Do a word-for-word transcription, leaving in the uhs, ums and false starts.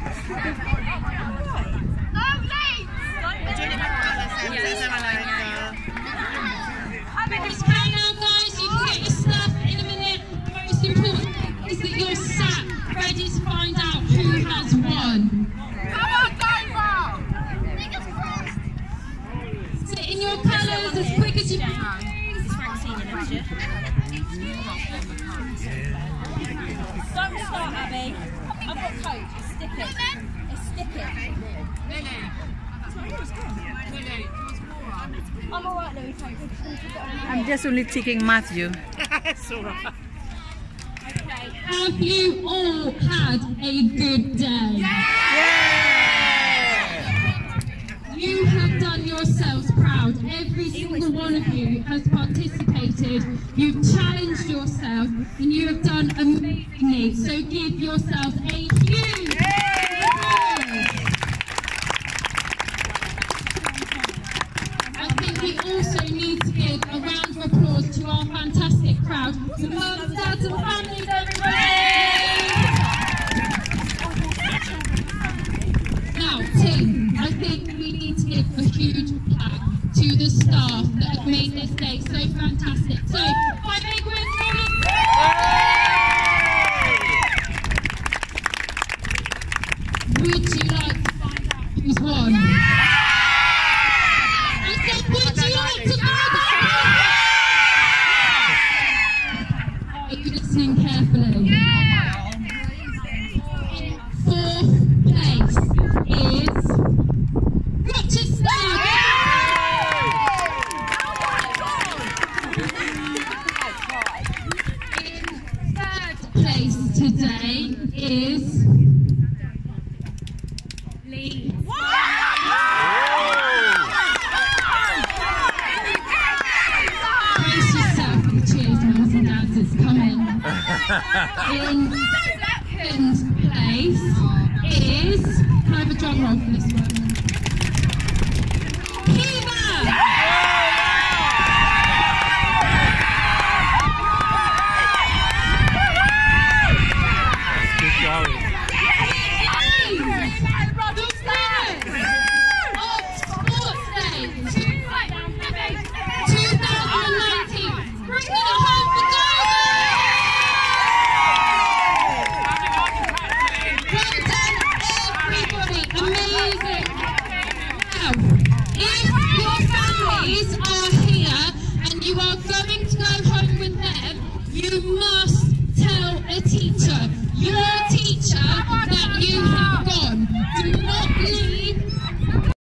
I'm just only taking Matthew. It's all right. Okay. Have you all had a good day? Yeah! You have done yourselves proud. Every single one of you has participated. You've challenged yourself and you have done amazingly. So give yourselves a huge we also need to give a round of applause to our fantastic crowd. The mums, dads and families, everybody! Now, Tim, I think we need to give a huge clap to the staff that have made this day so fantastic. So, I make with would you like to find out who's won? Listening carefully. Fourth place is Rochester. In third place today is Leeds. Brace yourself for the cheers, mums and dads, it's coming. In second place is, can I have a drum roll for this one? Kiva! Keep going. On Sports Day two thousand nineteen, bring it home for you are going to go home with them, you must